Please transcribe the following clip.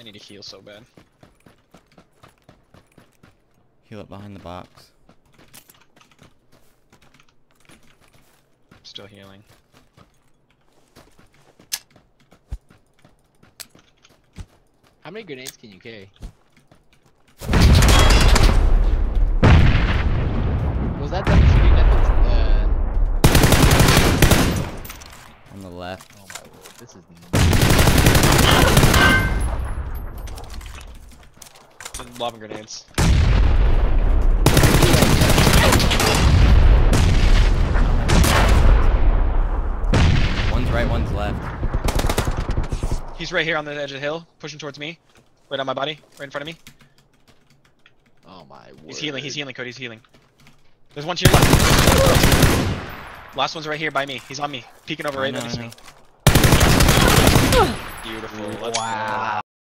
I need to heal so bad. Heal up behind the box. Still healing. How many grenades can you carry? Was that them shooting at the... On the left. Oh my lord, this is... Lobbing grenades. One's right, one's left. He's right here on the edge of the hill, pushing towards me. Right on my body, right in front of me. Oh my word. He's healing, Cody, he's healing. There's one to your left. Last one's right here by me. He's on me. Peeking over right next to me. Beautiful. Let's go.